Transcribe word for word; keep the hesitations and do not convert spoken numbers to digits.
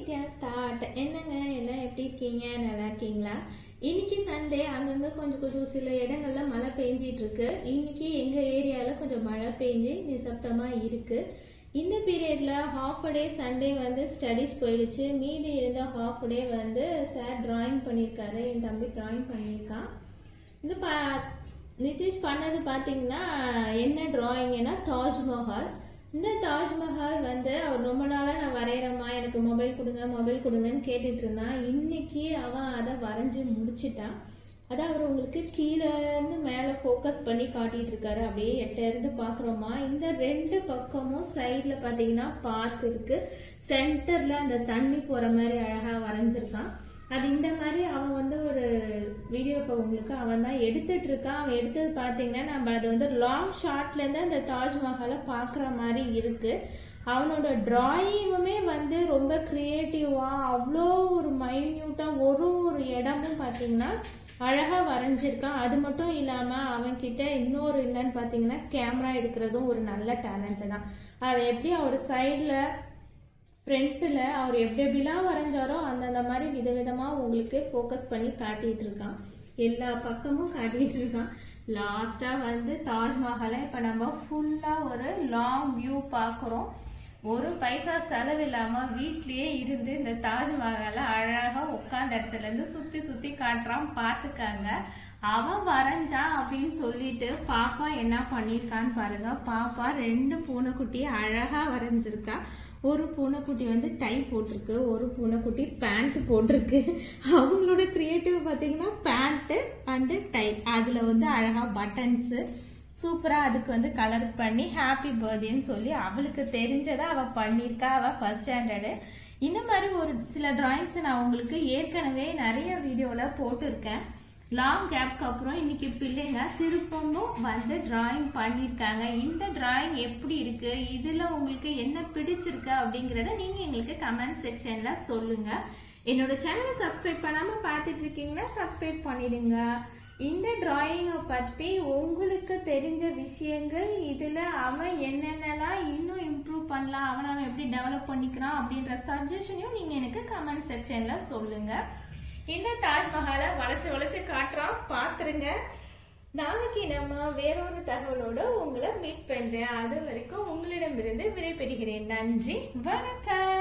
Nithya start. என்னங்க எல்லாம் எப்படி இருக்கீங்க? நல்லா இருக்கீங்களா? இன்னைக்கு சண்டே, அங்கங்க கொஞ்சம் கொஞ்சம் சில இடங்கள்ல மழை பெஞ்சிட்டு இருக்கு. இன்னைக்கு எங்க ஏரியால கொஞ்சம் மழை பெஞ்சு நிசப்தமா இருக்கு. இந்த பீரியட்ல ஹாஃப் டே சண்டே வந்து ஸ்டடீஸ் போயிடுச்சு. மீதி இருந்த ஹாஃப் டே வந்து சார் டிராயிங் பண்ணியிருக்காரு. என் தம்பி டிராயிங் பண்ணியிருக்கான். இது பா நிதிஷ் பண்ணது பார்த்தீங்கன்னா என்ன டிராயிங்னா தாஜ்மஹால். இந்த தாஜ்மஹால் வந்து அவர் ரொம்ப நாளாக நான் வரைகிறேம்மா, எனக்கு மொபைல் கொடுங்க மொபைல் கொடுங்கன்னு கேட்டுட்டு இருந்தான். இன்னைக்கு அவன் அதை வரைஞ்சி முடிச்சிட்டான். அதை அவர் உங்களுக்கு கீழே இருந்து மேலே ஃபோக்கஸ் பண்ணி காட்டிட்டு இருக்காரு. அப்படியே எட்ட இருந்து பார்க்குறோமா, இந்த ரெண்டு பக்கமும் சைடில் பார்த்தீங்கன்னா பாத்து இருக்கு. சென்டரில் அந்த தண்ணி போகிற மாதிரி அழகாக வரைஞ்சிருக்கான். அது இந்த மாதிரி அவன் வந்து ஒரு வீடியோ இப்போ உங்களுக்கு அவன் தான் எடுத்துட்டு இருக்கான். அவன் எடுத்தது பார்த்தீங்கன்னா நம்ம அது வந்து லாங் ஷார்ட்லேருந்து அந்த தாஜ்மஹாலை பார்க்குற மாதிரி இருக்கு. அவனோட டிராயிங்குமே வந்து ரொம்ப கிரியேட்டிவாக அவ்வளோ ஒரு மைன்யூட்டாக ஒரு ஒரு இடமும் பார்த்தீங்கன்னா அழகாக வரைஞ்சிருக்கான். அது மட்டும் இல்லாமல் அவன்கிட்ட இன்னொரு என்னன்னு பார்த்தீங்கன்னா கேமரா எடுக்கிறதும் ஒரு நல்ல டேலண்ட்டு தான். அதை எப்படி அவர் சைடில் ஃப்ரண்ட்டில் அவர் எப்படி எப்படிலாம் வரைஞ்சாரோ அந்தந்த மாதிரி விதவிதமாக உங்களுக்கு ஃபோக்கஸ் பண்ணி காட்டிகிட்டு இருக்கான். எல்லா பக்கமும் காட்டிகிட்டு இருக்கான். லாஸ்ட்டாக வந்து தாஜ்மஹாலை இப்போ நம்ம ஃபுல்லாக ஒரு லாங் வியூ பார்க்குறோம். ஒரு பைசா செலவு இல்லாமல் வீட்லேயே இருந்து இந்த தாஜ்மஹாலை அழகாக உட்காந்த இடத்துலேருந்து சுற்றி சுற்றி காட்டுறான். பார்த்துக்காங்க. அவன் வரைஞ்சான் அப்படின்னு சொல்லிட்டு பாப்பா என்ன பண்ணியிருக்கான்னு பாருங்க. பாப்பா ரெண்டு பூனைக்குட்டியை அழகாக வரைஞ்சிருக்கா. ஒரு பூனைக்குட்டி வந்து டை போட்டிருக்கு, ஒரு பூனைக்குட்டி பேண்ட் போட்டிருக்கு. அவங்களோட கிரியேட்டிவ் பார்த்தீங்கன்னா பேண்ட்டு அண்டு டை, அதில் வந்து அழகாக பட்டன்ஸு சூப்பராக அதுக்கு வந்து கலர் பண்ணி ஹாப்பி பர்த்டேன்னு சொல்லி அவளுக்கு தெரிஞ்சதை அவள் பண்ணியிருக்கா. அவள் ஃபர்ஸ்ட் ஸ்டாண்டர்டு. இந்த மாதிரி ஒரு சில டிராயிங்ஸை நான் உங்களுக்கு ஏற்கனவே நிறைய வீடியோவில் போட்டிருக்கேன். லாங் கேப்க்கு அப்புறம் இன்னைக்கு பிள்ளைங்க திருப்பமும் வந்து டிராயிங் பண்ணியிருக்காங்க. இந்த டிராயிங் எப்படி இருக்கு, இதில் உங்களுக்கு என்ன பிடிச்சிருக்கு அப்படிங்கிறத நீங்கள் எங்களுக்கு கமெண்ட் செக்ஷனில் சொல்லுங்கள். என்னோட சேனலை சப்ஸ்கிரைப் பண்ணாமல் பார்த்துட்டு இருக்கீங்கன்னா சப்ஸ்கிரைப் பண்ணிடுங்க. இந்த டிராயிங்கை பற்றி உங்களுக்கு தெரிஞ்ச விஷயங்கள், இதில் அவன் என்னென்னலாம் இன்னும் இம்ப்ரூவ் பண்ணலாம், அவன் அவன் எப்படி டெவலப் பண்ணிக்கிறான் அப்படின்ற சஜஷனையும் நீங்கள் எனக்கு கமெண்ட் செக்ஷனில் சொல்லுங்கள். இந்த தாஜ்மஹாலை வளைச்சு வளைச்சு காட்டுறான், பாத்துருங்க. நாளைக்கு நம்ம வேறொரு தகவலோட உங்களை மீட் பண்றேன். அது வரைக்கும் உங்களிடமிருந்து விடைபெறுகிறேன். நன்றி, வணக்கம்.